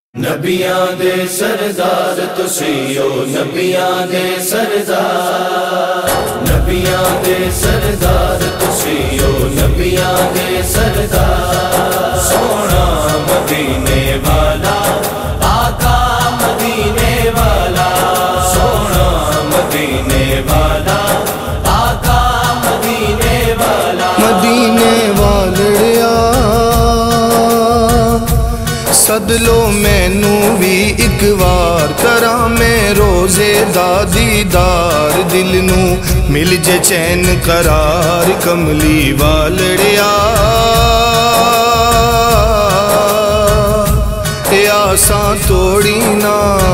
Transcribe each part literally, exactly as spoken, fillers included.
नबियां दे सरदार तुसीओ नबियां दे सरदार, नबियां दे सरदार तुसीओ नबियां दे सरदार। सोना मदीने वाला आका मदीने वाला, सोना मदीने वाला आका मदीने वाला। मदीने वालड़िया सदलो मैनू भी एक बार करा मैं रोजे दा दीदार, दिल नू मिल जे चैन करार कमली वालड़िया। आसा तोड़ी ना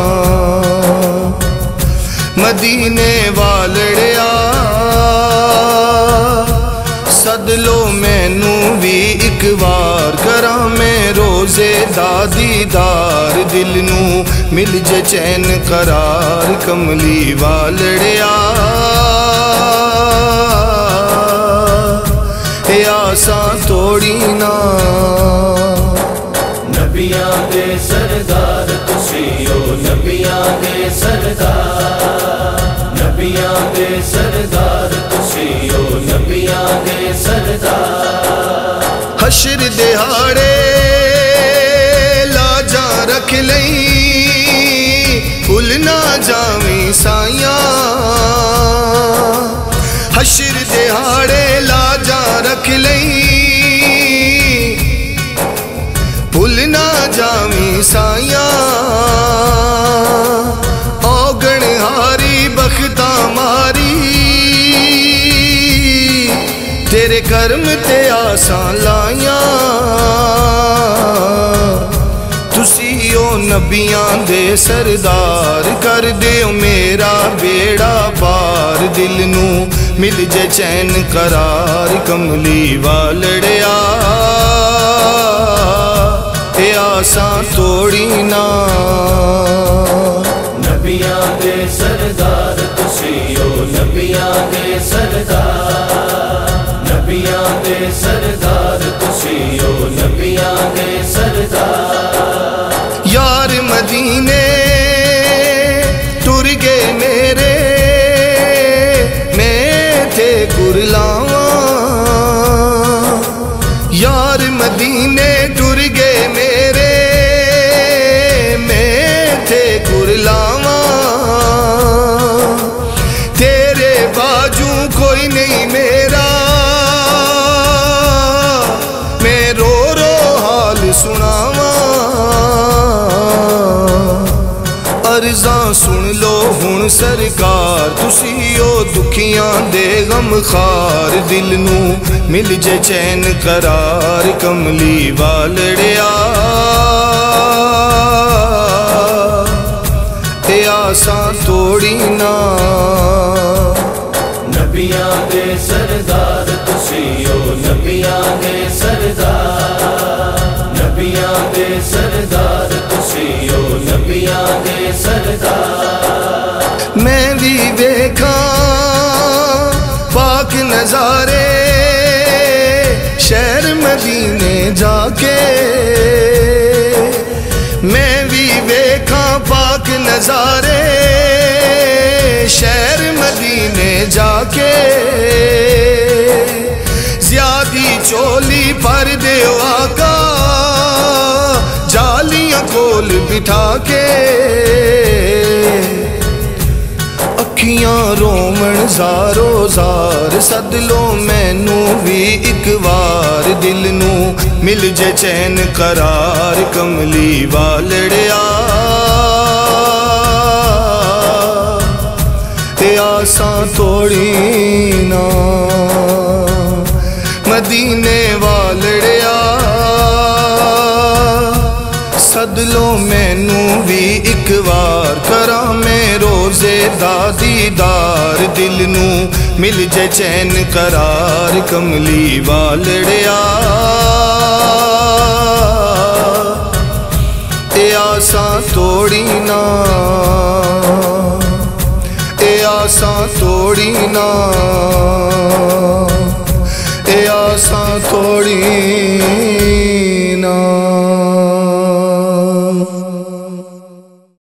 मदीने वालड़िया, सदलो मैनू भी एक बार करा मैं रोजे दा दीदार, दिल नू मिल जे चैन करार कमली वालड़िया। आसा तोड़ी ना नबियां दे सरदार तुसीओ नबियां दे सरदार, नबियां दे सरदार तुसीओ नबियां दे सरदार। हशर दिहाड़े लाजा रख लई भुल ना जावी साइया, हशर दिहाड़े लाजा रख लई भुल ना जावी साइया। औगण हारी बख्ता मारी तेरे कर्म ते आसा लाइया, तुसीओ नबियां दे सरदार कर दियो मेरा बेड़ा पार, दिल नू मिल जे चैन करार कमली वालड़िया। आसा तोड़ी ना नबियां दे सरदार तुसीओ नबियां दे सरदार, नबियां दे सरदार तुसीओ नबियां दे सरदार। यार मदीने टुर गए मेरे मैं थे कुरलावा, यार मदीने टुर गए मेरे मैं थे कुरलावा। तेरे बाजू कोई नहीं मेरा मैं रो रो हाल सुनावा, अर्ज़ा सुन लो हुण सरकार तुसीओ दुखियां दे गम खार, दिल नू मिल जे चैन करार कमली वालड़िया। आसा तोड़ी ना नबियां दे सरदार तुसीओ नबियां दे सरदार, नबियां दे सरदार तुसीओ नबियां दे सरदार। मैं भी देखा पाक नजारे शहर मदीने जाके, मैं भी देखा पाक नजारे शहर मदीने जाके। ज्यादी चोली पर देओ आका जालियां कोल बिठा के, अखियां रोमन जारो जार सदलो मैनू भी एक बार, दिल नू मिल जे चैन करार कमली वालड़िया। आसा तोड़ी ना मदीने वालड़िया, सदलो मैनू भी एक बार करा मैं रोजे दा दीदार, दिल नू मिल जे चैन करार कमली वालड़िया। आसा तोड़ी ना आसा तोड़ी ना आसा तोड़ी